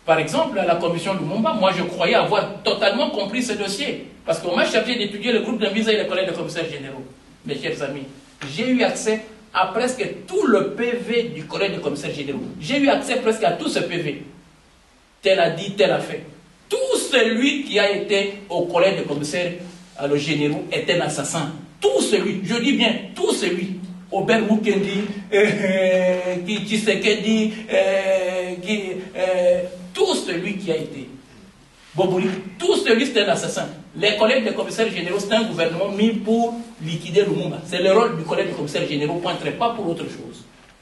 Par exemple, à la commission Lumumba, moi je croyais avoir totalement compris ce dossier. Parce qu'on m'a chargé d'étudier le groupe d'Ambisa et les collègues de commissaires généraux. Mes chers amis, j'ai eu accès à presque tout le PV du collège de commissaires généraux. J'ai eu accès presque à tout ce PV. Tel a dit, tel a fait. Tout celui qui a été au collège de commissaires généraux est un assassin. Tout celui, je dis bien, tout celui. Aubert Mukendi, Tshisekedi, tout celui qui a été. Boboli, tout celui c'est un assassin. Les collègues des commissaires généraux, c'est un gouvernement mis pour liquider Lumumba. C'est le rôle du collège des commissaires généraux, pointerait pas pour autre chose.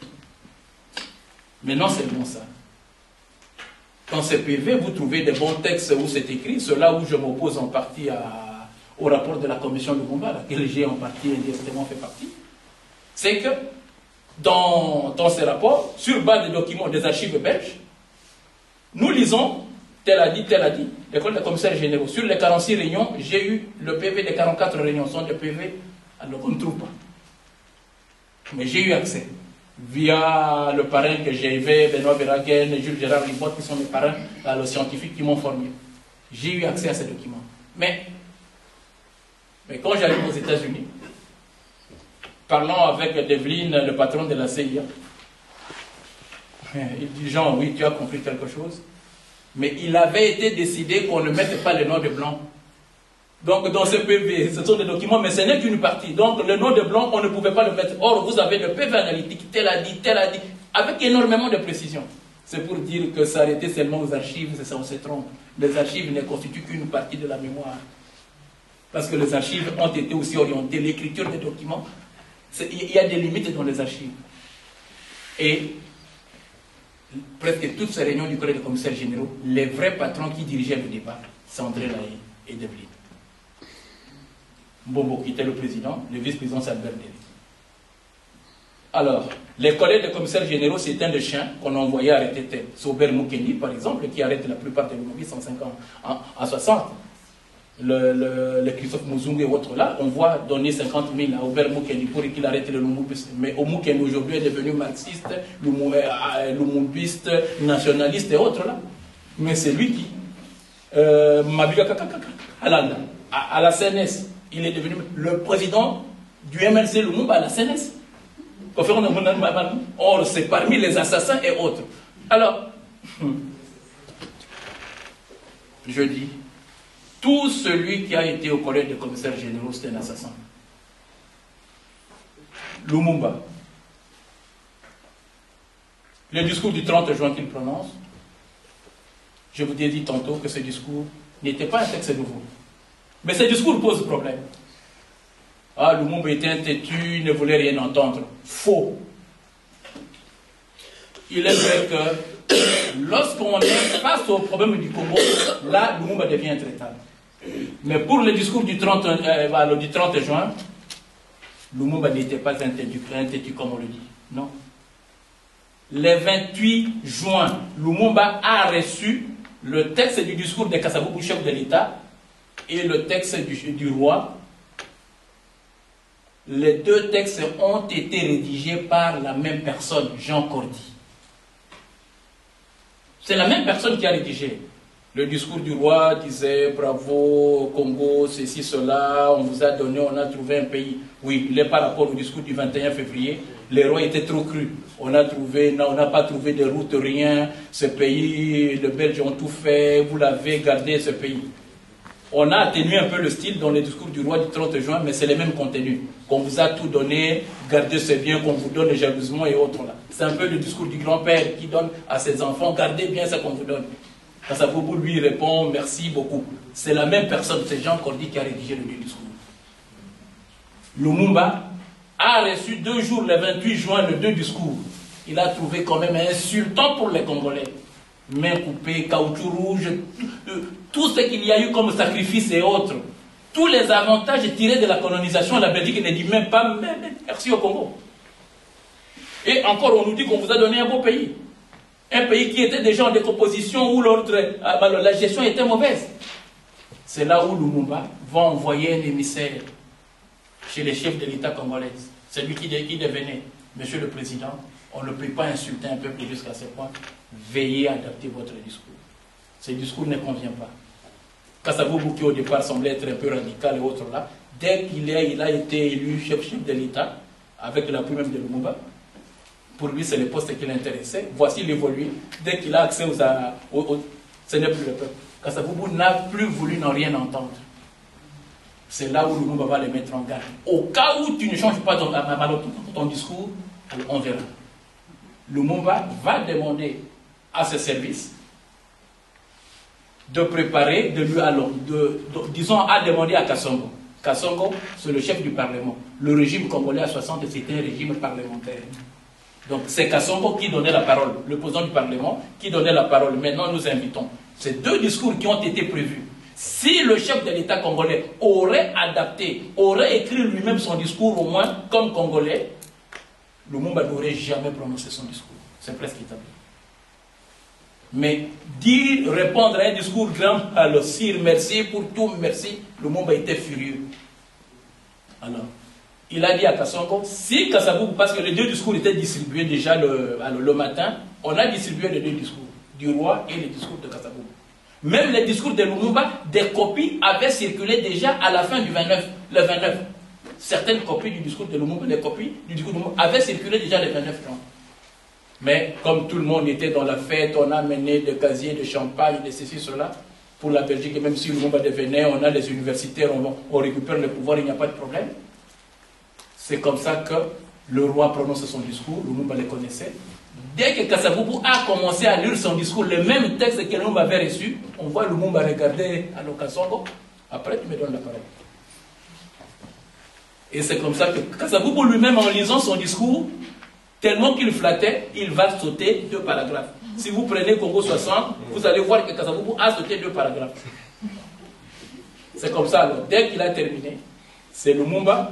Mais non seulement ça. Dans ce PV, vous trouvez des bons textes où c'est écrit, ceux-là où je m'oppose en partie au rapport de la commission Lumumba, à laquelle j'ai en partie indirectement fait partie. C'est que dans ces rapports, sur base des documents des archives belges, nous lisons tel a dit, l'école des commissaires généraux. Sur les 46 réunions, j'ai eu le PV des 44 réunions, sont des PV, alors qu'on ne trouve pas. Mais j'ai eu accès, via le parrain que j'avais, Benoît Verhagen, Jules Gérard Ribotte, qui sont mes parrains, les scientifiques qui m'ont formé. J'ai eu accès à ces documents. Mais quand j'arrive aux États-Unis, parlant avec Devlin, le patron de la CIA, il dit, Jean, oui, tu as compris quelque chose. Mais il avait été décidé qu'on ne mette pas le nom de Blanc. Donc dans ce PV, ce sont des documents, mais ce n'est qu'une partie. Donc le nom de Blanc, on ne pouvait pas le mettre. Or, vous avez le PV analytique, tel a dit, avec énormément de précision. C'est pour dire que s'arrêter seulement aux archives, c'est ça, on se trompe. Les archives ne constituent qu'une partie de la mémoire. Parce que les archives ont été aussi orientées, l'écriture des documents, il y a des limites dans les archives. Et presque toutes ces réunions du collège des commissaires généraux, les vrais patrons qui dirigeaient le débat, c'est André Lahaye et Devlin. Mbombo qui était le président, le vice-président c'est Albert Derry. Alors, les collègues des commissaires généraux, c'est un de chiens qu'on envoyait arrêter tête. C'est Aubert Mukendi, par exemple, qui arrête la plupart des lobbies 150 à 60. Le Christophe Muzungu et autres là, on voit donner 50 000 à Aubert Mukendi pour qu'il arrête le Lumumbiste. Mais Mukendi aujourd'hui est devenu marxiste, Lumumbiste, nationaliste et autres là. Mais c'est lui qui, Mabiga Kakakaka, à la CNS, il est devenu le président du MLC Lumumba à la CNS. Or, c'est parmi les assassins et autres. Alors, je dis, tout celui qui a été au collège des commissaires généraux, c'est un assassin. Lumumba. Le discours du 30 juin qu'il prononce, je vous ai dit tantôt que ce discours n'était pas un texte nouveau. Mais ce discours pose problème. Ah, Lumumba était un têtu, ne voulait rien entendre. Faux. Il est vrai que lorsqu'on est face au problème du Congo, là, Lumumba devient intraitable. Mais pour le discours du 30 juin, Lumumba n'était pas un têtu comme on le dit. Non. Le 28 juin, Lumumba a reçu le texte du discours de Kasavubu, chef de l'État, et le texte du roi. Les deux textes ont été rédigés par la même personne, Jean Cordy. C'est la même personne qui a rédigé. Le discours du roi disait bravo Congo, ceci, cela, on vous a donné, on a trouvé un pays. Oui, il est par rapport au discours du 21 février. Les rois étaient trop crus. On n'a pas trouvé de route, rien. Ce pays, les Belges ont tout fait, vous l'avez gardé ce pays. On a atténué un peu le style dans le discours du roi du 30 juin, mais c'est le même contenu. Qu'on vous a tout donné, gardez ce bien qu'on vous donne jalousement et autres là. C'est un peu le discours du grand-père qui donne à ses enfants, gardez bien ce qu'on vous donne. Kasavubu lui répond, merci beaucoup. C'est la même personne, c'est Jean Cordy qui a rédigé le discours. Lumumba a reçu 2 jours, le 28 juin, le 2 discours. Il a trouvé quand même insultant pour les Congolais. Main coupée, caoutchouc rouge, tout ce qu'il y a eu comme sacrifice et autres. Tous les avantages tirés de la colonisation, la Belgique ne dit même pas merci au Congo. Et encore, on nous dit qu'on vous a donné un beau pays. Un pays qui était déjà en décomposition, où la gestion était mauvaise. C'est là où Lumumba va envoyer un émissaire chez les chefs de l'État congolais. Celui qui devenait, Monsieur le Président, on ne peut pas insulter un peuple jusqu'à ce point. Veillez à adapter votre discours. Ce discours ne convient pas. Kasavubu, qui au départ semblait être un peu radical et autres là, dès qu'il a été élu chef de l'État, avec l'appui même de Lumumba, pour lui c'est le poste qui l'intéressait. Voici l'évolué. Dès qu'il a accès ce n'est plus le peuple. Kasavubu n'a plus voulu n'en rien entendre. C'est là où Lumumba va les mettre en garde. Au cas où tu ne changes pas ton discours, on verra. Lumumba va demander à ses services de préparer, disons, à demander à Kassongo. Kassongo, c'est le chef du Parlement. Le régime congolais à 60, c'était un régime parlementaire. Donc c'est Kassongo qui donnait la parole, le président du Parlement qui donnait la parole. Maintenant, nous invitons. Ces deux discours qui ont été prévus. Si le chef de l'État congolais aurait adapté, aurait écrit lui-même son discours au moins comme congolais, Lumumba n'aurait jamais prononcé son discours. C'est presque établi. Mais répondre à un discours grand, alors sire, merci pour tout, merci, Lumumba était furieux. Alors, il a dit à Kassongo, si Kasavubu, parce que les deux discours étaient distribués déjà le matin, on a distribué les deux discours, du roi et les discours de Kasavubu. Même les discours de Lumumba, des copies avaient circulé déjà à la fin du 29, le 29. Certaines copies du discours de Lumumba, les copies du discours de Lumumba avaient circulé déjà le 29 juin. Mais comme tout le monde était dans la fête, on a mené des casiers de champagne, de ceci, cela, pour la Belgique, et même si Lumumba devenait, on a les universitaires, on récupère le pouvoir, il n'y a pas de problème. C'est comme ça que le roi prononce son discours, Lumumba le connaissait. Dès que Kasavubu a commencé à lire son discours, le même texte que Lumumba avait reçu, on voit Lumumba regarder à l'Okasongo, après tu me donnes la parole. Et c'est comme ça que Kasavubu lui-même, en lisant son discours, tellement qu'il flattait, il va sauter 2 paragraphes. Si vous prenez Congo 60, vous allez voir que Kasavubu a sauté 2 paragraphes. C'est comme ça, alors, dès qu'il a terminé, c'est Lumumba,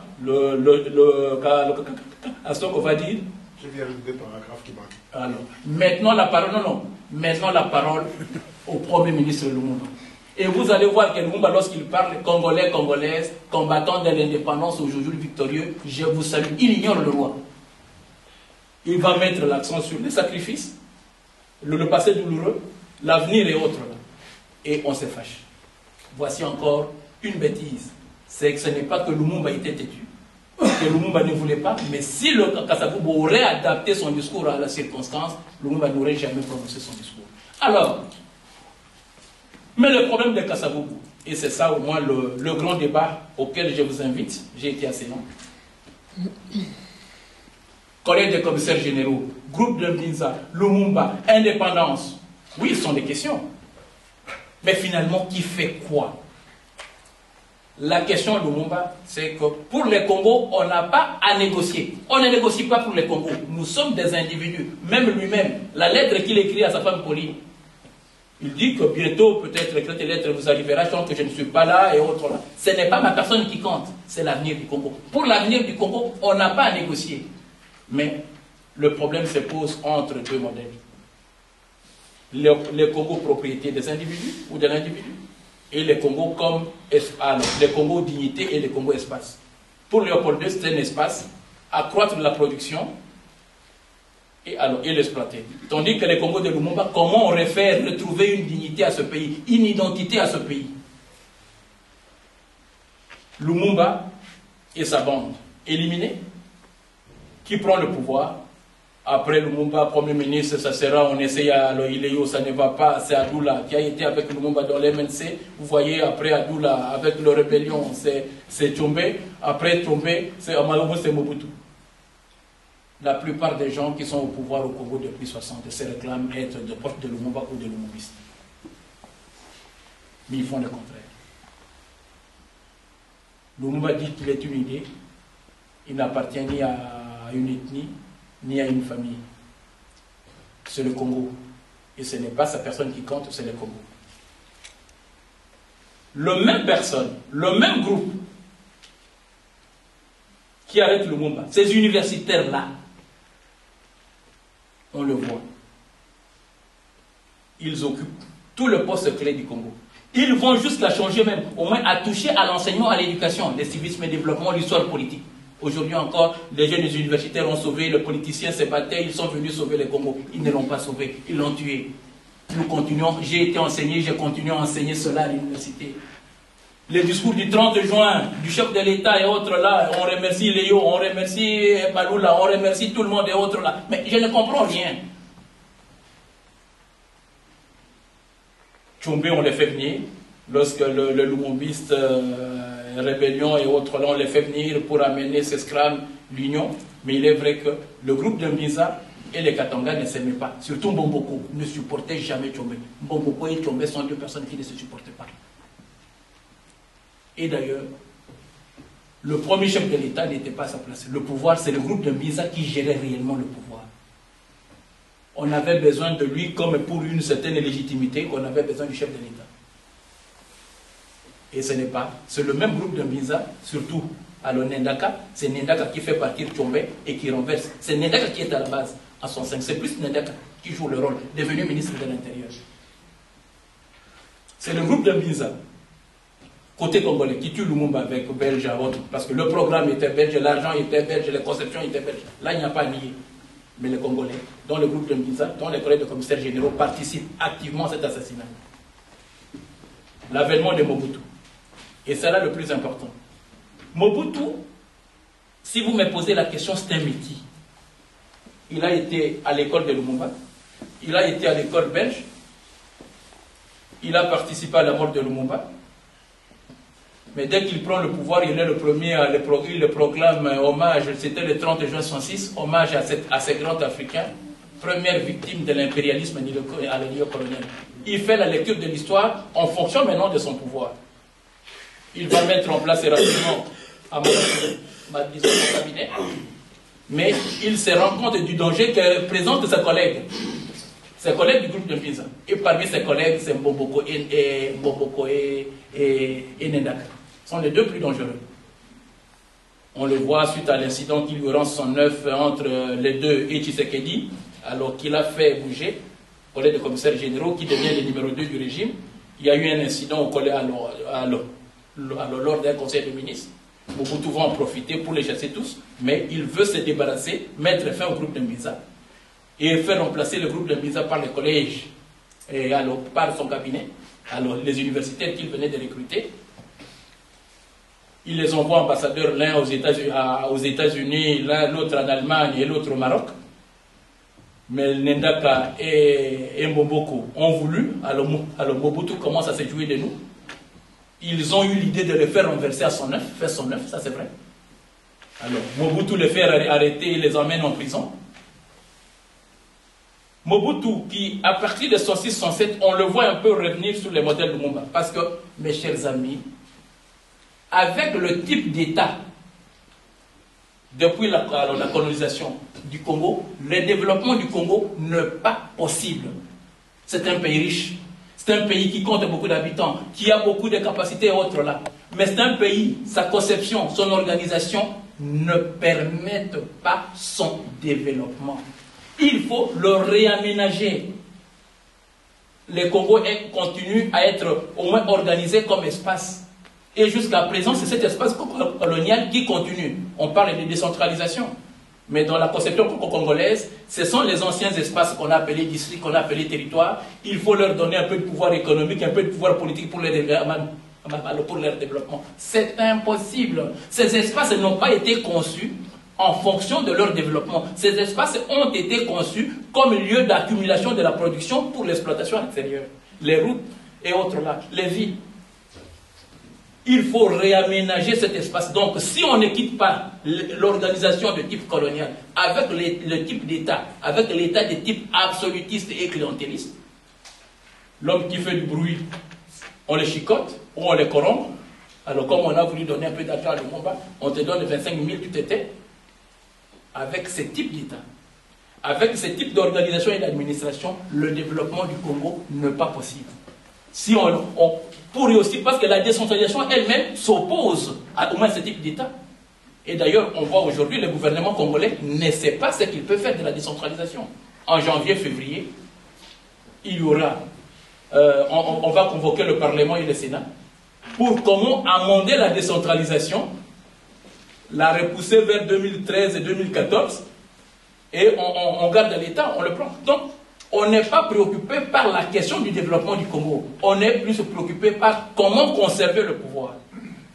Kasongo va dire. Je viens de 2 paragraphes qui manquent. Alors, maintenant la parole, maintenant la parole au Premier ministre Lumumba. Et vous allez voir que Lumumba, lorsqu'il parle, Congolais, Congolaises, combattants de l'indépendance aujourd'hui victorieux, je vous salue, il ignore le roi. Il va mettre l'accent sur les sacrifices, le passé douloureux, l'avenir et autres. Et on se fâche. Voici encore une bêtise. C'est que ce n'est pas que Lumumba était têtu, que Lumumba ne voulait pas, mais si le Kasavubu aurait adapté son discours à la circonstance, Lumumba n'aurait jamais prononcé son discours. Alors, mais le problème de Kasavubu, et c'est ça au moins le grand débat auquel je vous invite, j'ai été assez long. Collège des commissaires généraux, groupe de Mbinza, Lumumba, indépendance. Oui, ce sont des questions. Mais finalement, qui fait quoi? La question de Lumumba, c'est que pour les Congos, on n'a pas à négocier. On ne négocie pas pour les Congos. Nous sommes des individus. Même lui-même, la lettre qu'il écrit à sa femme Pauline, il dit que bientôt, peut-être, cette lettre vous arrivera, je sens que je ne suis pas là et autres là. Ce n'est pas ma personne qui compte, c'est l'avenir du Congo. Pour l'avenir du Congo, on n'a pas à négocier. Mais le problème se pose entre deux modèles. Les Congos propriété des individus ou de l'individu et les Congos comme espace, les Congos dignité et les Congos espace. Pour Léopold II, c'est un espace, accroître la production et l'exploiter. Tandis que les Congos de Lumumba, comment on aurait fait retrouver une dignité à ce pays, une identité à ce pays? Lumumba et sa bande éliminés. Qui prend le pouvoir? Après Lumumba, Premier ministre, ça sera, on essaye à l'Iléo, ça ne va pas, c'est Adoula qui a été avec Lumumba dans l'MNC. Vous voyez, après Adoula, avec le rébellion, c'est Tchombe. Après Tchombe, c'est Amalobo, c'est Mobutu. La plupart des gens qui sont au pouvoir au Congo depuis 60 se réclament être de proches de Lumumba ou de Lumumbistes. Mais ils font le contraire. Lumumba dit qu'il est une idée, il n'appartient ni à une ethnie, ni à une famille. C'est le Congo. Et ce n'est pas sa personne qui compte, c'est le Congo. Le même personne, le même groupe qui arrête Lumumba, ces universitaires-là, on le voit. Ils occupent tout le poste clé du Congo. Ils vont jusqu'à changer même, au moins à toucher à l'enseignement, à l'éducation, le civisme et le développement, l'histoire politique. Aujourd'hui encore, les jeunes universitaires ont sauvé, les politiciens se battaient, ils sont venus sauver le Congo. Ils ne l'ont pas sauvé, ils l'ont tué. nous continuons, j'ai été enseigné, j'ai continué à enseigner cela à l'université. Les discours du 30 juin, du chef de l'État et autres là, on remercie Léo, on remercie Baloula, on remercie tout le monde et autres là. Mais je ne comprends rien. Tchombe, on les fait venir. Lorsque le Lumumbiste, Rébellion et autres là, on les fait venir pour amener ces scrams, l'union. Mais il est vrai que le groupe de Mbinza et les Katanga ne s'aimaient pas. Surtout Mbomboko ne supportait jamais Tchombe. Mbomboko et Tchombe sont deux personnes qui ne se supportaient pas. Et d'ailleurs, le premier chef de l'État n'était pas à sa place. Le pouvoir, c'est le groupe de Mbinza qui gérait réellement le pouvoir. On avait besoin de lui comme pour une certaine légitimité qu'on avait besoin du chef de l'État. Et ce n'est pas. C'est le même groupe de Mbinza, surtout à l'Onendaka. C'est Nendaka qui fait partir Tchombe et qui renverse. C'est Nendaka qui est à la base, en son sein. C'est plus Nendaka qui joue le rôle, devenu ministre de l'Intérieur. C'est le groupe de Mbinza, côté congolais, qui tue Lumumba avec Belge à autres. Parce que le programme était belge, l'argent était belge, les conceptions étaient belges. Là, il n'y a pas nié. Mais les Congolais, dont le groupe de Mbinza, dont les collègues de commissaires généraux participent activement à cet assassinat. L'avènement de Mobutu. Et c'est là le plus important. Mobutu, si vous me posez la question, c'est un métis. Il a été à l'école de Lumumba, il a été à l'école belge, il a participé à la mort de Lumumba, mais dès qu'il prend le pouvoir, il est le premier à le proclame hommage, c'était le 30 juin 1906, hommage à ces grands Africains, première victime de l'impérialisme à la néocoloniale. Il fait la lecture de l'histoire en fonction maintenant de son pouvoir. Il va mettre en place rapidement à son cabinet, mais il se rend compte du danger que représentent ses collègues du groupe de Mbinza. Et parmi ses collègues, c'est Mbomboko et Nendaka. Ce sont les deux plus dangereux. On le voit suite à l'incident qu'il y aura en 1909 entre les deux et Tshisekedi, alors qu'il a fait bouger le collège de commissaires généraux qui devient le numéro 2 du régime. Il y a eu un incident au collège lors d'un conseil de ministres. Mobutu va en profiter pour les chasser tous, mais il veut se débarrasser, mettre fin au groupe de Mbinza et faire remplacer le groupe de Mbinza par les collèges et alors par son cabinet, alors les universitaires qu'il venait de recruter. Il les envoie ambassadeurs, l'un aux États-Unis, l'autre en Allemagne et l'autre au Maroc. Mais Nendaka et Mbomboko ont voulu, alors Mobutu commence à se jouer de nous. Ils ont eu l'idée de le faire renverser à son œuf, faire son œuf, ça c'est vrai. Alors Mobutu les fait arrêter et les emmène en prison. Mobutu, qui à partir de 1906-1907, on le voit un peu revenir sur les modèles de Lumumba. Parce que, mes chers amis, avec le type d'État, depuis la colonisation du Congo, le développement du Congo n'est pas possible. C'est un pays riche, c'est un pays qui compte beaucoup d'habitants, qui a beaucoup de capacités et autres là. Mais c'est un pays, sa conception, son organisation ne permettent pas son développement. Il faut le réaménager. Le Congo continue à être au moins organisé comme espace. Et jusqu'à présent, c'est cet espace colonial qui continue. On parle de décentralisation. Mais dans la conception congolaise, ce sont les anciens espaces qu'on a appelés districts, qu'on a appelés territoires. Il faut leur donner un peu de pouvoir économique, un peu de pouvoir politique pour leur développement. C'est impossible. Ces espaces n'ont pas été conçus en fonction de leur développement. Ces espaces ont été conçus comme lieu d'accumulation de la production pour l'exploitation extérieure. Les routes et autres là, les villes. Il faut réaménager cet espace. Donc, si on ne quitte pas l'organisation de type colonial avec le type d'État, avec l'État de type absolutiste et clientéliste, l'homme qui fait du bruit, on le chicote ou on le corrompt. Alors, comme on a voulu donner un peu d'argent à Lumumba, on te donne 25 000, tu t'étais. Avec ce type d'État, avec ce type d'organisation et d'administration, le développement du Congo n'est pas possible. Si on pourrait aussi, parce que la décentralisation elle-même s'oppose au moins à ce type d'État. Et d'ailleurs, on voit aujourd'hui, le gouvernement congolais ne sait pas ce qu'il peut faire de la décentralisation. En janvier, février, il y aura, on va convoquer le Parlement et le Sénat pour comment amender la décentralisation, la repousser vers 2013 et 2014, et on garde l'État, on le prend. Donc, on n'est pas préoccupé par la question du développement du Congo. On est plus préoccupé par comment conserver le pouvoir.